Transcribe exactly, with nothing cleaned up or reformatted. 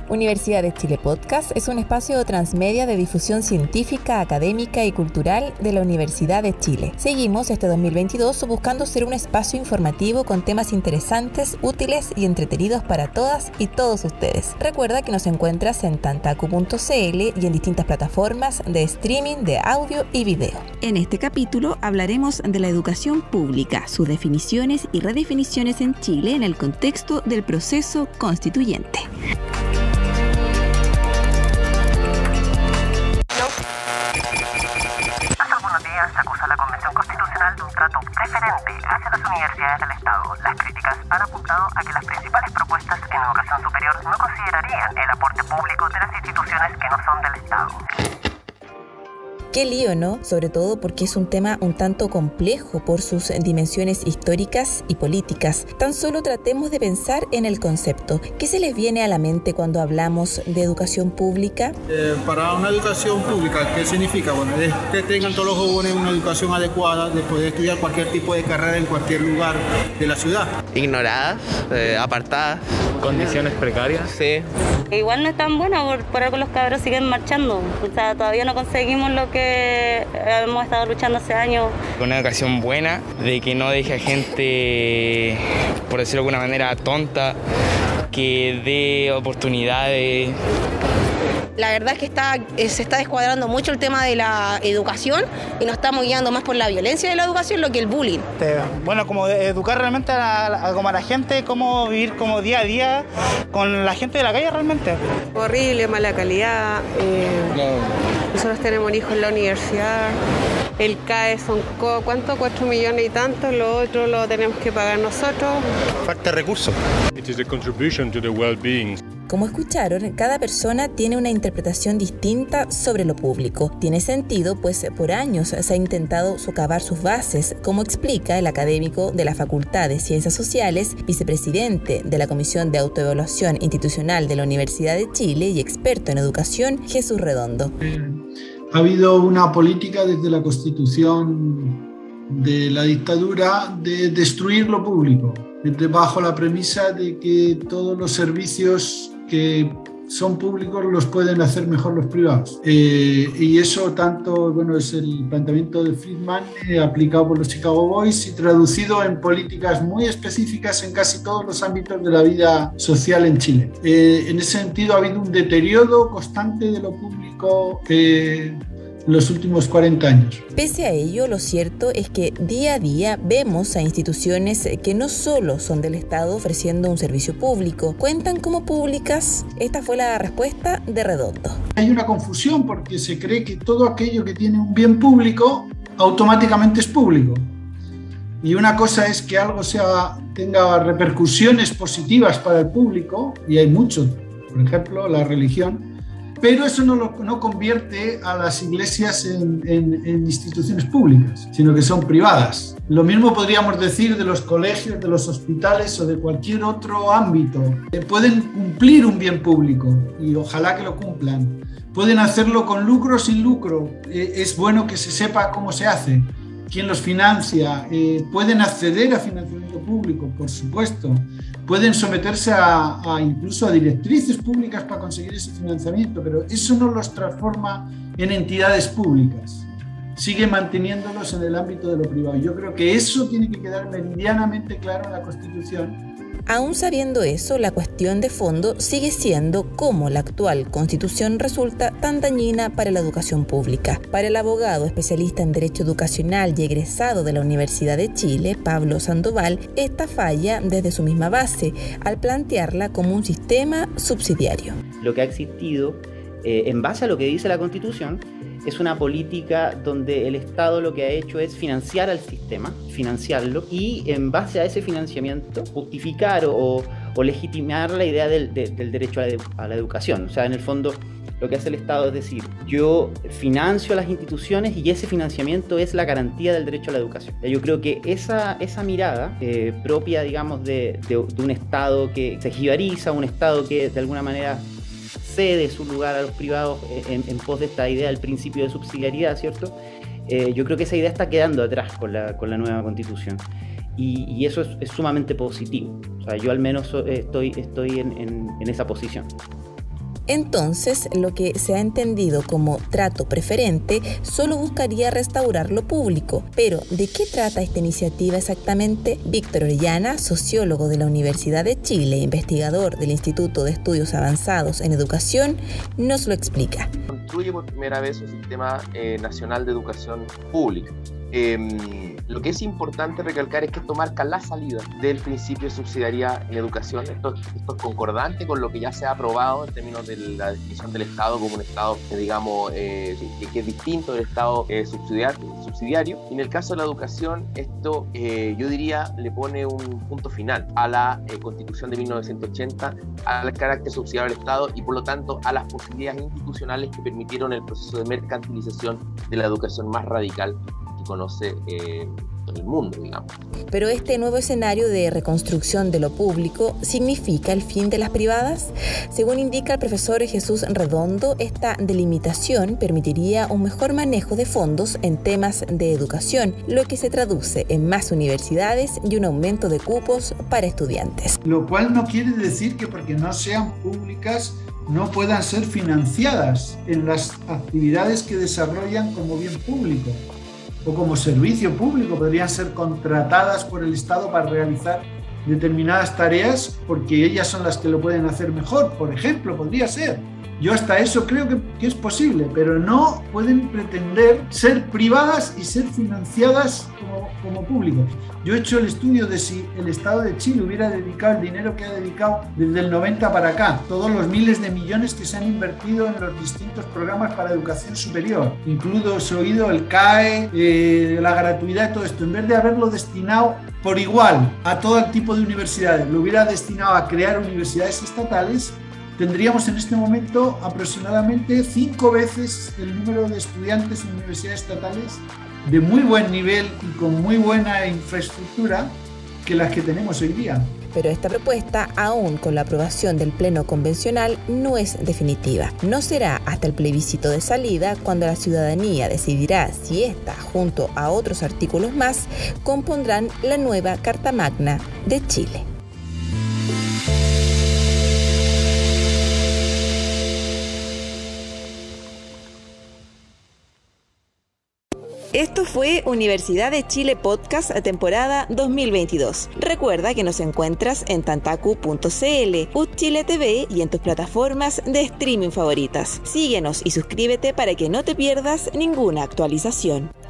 Universidad de Chile Podcast es un espacio transmedia de difusión científica, académica y cultural de la Universidad de Chile. Seguimos este dos mil veintidós buscando ser un espacio informativo con temas interesantes, útiles y entretenidos para todas y todos ustedes. Recuerda que nos encuentras en tantacu punto cl y en distintas plataformas de streaming de audio y video. En este capítulo hablaremos de la educación pública, sus definiciones y redefiniciones en Chile en el contexto del proceso constituyente. Se acusa a la Convención Constitucional de un trato preferente hacia las universidades del Estado. Las críticas han apuntado a que las principales propuestas en educación superior no considerarían el aporte público de las instituciones que no son del Estado. Qué lío, ¿no? Sobre todo porque es un tema un tanto complejo por sus dimensiones históricas y políticas. Tan solo tratemos de pensar en el concepto. ¿Qué se les viene a la mente cuando hablamos de educación pública? Eh, para una educación pública, ¿qué significa? Bueno, es que tengan todos los jóvenes una educación adecuada de poder estudiar cualquier tipo de carrera en cualquier lugar de la ciudad. Ignoradas, eh, apartadas. Condiciones precarias. Sí. Igual no es tan buena, por, por algo los cabros siguen marchando. O sea, todavía no conseguimos lo que hemos estado luchando hace años. Una educación buena, de que no deje a gente, por decirlo de alguna manera, tonta, que dé oportunidades. La verdad es que está, se está descuadrando mucho el tema de la educación y nos estamos guiando más por la violencia de la educación lo que el bullying. Bueno, como educar realmente a la, a, como a la gente, cómo vivir como día a día con la gente de la calle realmente. Horrible, mala calidad. Eh, no. Nosotros tenemos hijos en la universidad. El C A E son, ¿cuánto? Cuatro millones y tanto. Lo otro lo tenemos que pagar nosotros. Falta de recursos. It is a contribution to the well-being. Como escucharon, cada persona tiene una interpretación distinta sobre lo público. Tiene sentido, pues por años se ha intentado socavar sus bases, como explica el académico de la Facultad de Ciencias Sociales, vicepresidente de la Comisión de Autoevaluación Institucional de la Universidad de Chile y experto en educación, Jesús Redondo. Ha habido una política desde la Constitución de la dictadura de destruir lo público, bajo la premisa de que todos los servicios que son públicos los pueden hacer mejor los privados. Eh, y eso tanto, bueno, es el planteamiento de Friedman eh, aplicado por los Chicago Boys y traducido en políticas muy específicas en casi todos los ámbitos de la vida social en Chile. Eh, en ese sentido ha habido un deterioro constante de lo público eh, en los últimos cuarenta años. Pese a ello, lo cierto es que día a día vemos a instituciones que no solo son del Estado ofreciendo un servicio público, cuentan como públicas. Esta fue la respuesta de Redondo. Hay una confusión porque se cree que todo aquello que tiene un bien público automáticamente es público. Y una cosa es que algo sea, tenga repercusiones positivas para el público, y hay mucho, por ejemplo, la religión, pero eso no, lo, no convierte a las iglesias en, en, en instituciones públicas, sino que son privadas. Lo mismo podríamos decir de los colegios, de los hospitales o de cualquier otro ámbito. Eh, pueden cumplir un bien público y ojalá que lo cumplan. Pueden hacerlo con lucro o sin lucro. Eh, es bueno que se sepa cómo se hace, quién los financia. Eh, pueden acceder a financiamiento público, por supuesto. Pueden someterse a, a incluso a directrices públicas para conseguir ese financiamiento, pero eso no los transforma en entidades públicas. Sigue manteniéndolos en el ámbito de lo privado. Yo creo que eso tiene que quedar meridianamente claro en la Constitución. Aún sabiendo eso, la cuestión de fondo sigue siendo cómo la actual Constitución resulta tan dañina para la educación pública. Para el abogado especialista en Derecho Educacional y egresado de la Universidad de Chile, Pablo Sandoval, esta falla desde su misma base, al plantearla como un sistema subsidiario. Lo que ha existido, eh, en base a lo que dice la Constitución, es una política donde el Estado lo que ha hecho es financiar al sistema, financiarlo, y en base a ese financiamiento justificar o, o legitimar la idea del, de, del derecho a la, a la educación. O sea, en el fondo lo que hace el Estado es decir, yo financio a las instituciones y ese financiamiento es la garantía del derecho a la educación. Yo creo que esa, esa mirada eh, propia, digamos, de, de, de un Estado que se jibariza, un Estado que de alguna manera cede su lugar a los privados en, en pos de esta idea del principio de subsidiariedad, ¿cierto? Eh, yo creo que esa idea está quedando atrás con la, con la nueva Constitución y, y eso es, es sumamente positivo. O sea, yo al menos estoy, estoy en, en, en esa posición. Entonces, lo que se ha entendido como trato preferente solo buscaría restaurar lo público. Pero, ¿de qué trata esta iniciativa exactamente? Víctor Orellana, sociólogo de la Universidad de Chile, investigador del Instituto de Estudios Avanzados en Educación, nos lo explica. Construye por primera vez un sistema eh, nacional de educación pública. Eh, lo que es importante recalcar es que esto marca la salida del principio de subsidiariedad en educación. Esto, esto es concordante con lo que ya se ha aprobado en términos de la definición del Estado como un Estado, eh, digamos, eh, que, que es distinto del Estado eh, subsidiario, subsidiario. Y en el caso de la educación, esto eh, yo diría le pone un punto final a la eh, Constitución de mil novecientos ochenta, al carácter subsidiario del Estado y por lo tanto a las posibilidades institucionales que permitieron el proceso de mercantilización de la educación más radical conoce eh, en el mundo, digamos. Pero este nuevo escenario de reconstrucción de lo público ¿significa el fin de las privadas? Según indica el profesor Jesús Redondo, esta delimitación permitiría un mejor manejo de fondos en temas de educación, lo que se traduce en más universidades y un aumento de cupos para estudiantes. Lo cual no quiere decir que porque no sean públicas no puedan ser financiadas en las actividades que desarrollan como bien público o como servicio público, podrían ser contratadas por el Estado para realizar determinadas tareas porque ellas son las que lo pueden hacer mejor, por ejemplo, podría ser. Yo hasta eso creo que, que es posible, pero no pueden pretender ser privadas y ser financiadas como, como públicos. Yo he hecho el estudio de si el Estado de Chile hubiera dedicado el dinero que ha dedicado desde el noventa para acá, todos los miles de millones que se han invertido en los distintos programas para educación superior, incluidos oído el C A E, eh, la gratuidad y todo esto, en vez de haberlo destinado por igual a todo tipo de universidades, lo hubiera destinado a crear universidades estatales, tendríamos en este momento aproximadamente cinco veces el número de estudiantes en universidades estatales de muy buen nivel y con muy buena infraestructura que las que tenemos hoy día. Pero esta propuesta, aún con la aprobación del Pleno Convencional, no es definitiva. No será hasta el plebiscito de salida cuando la ciudadanía decidirá si esta, junto a otros artículos más, compondrán la nueva Carta Magna de Chile. Esto fue Universidad de Chile Podcast temporada dos mil veintidós. Recuerda que nos encuentras en tantacu punto cl, U Chile T V y en tus plataformas de streaming favoritas. Síguenos y suscríbete para que no te pierdas ninguna actualización.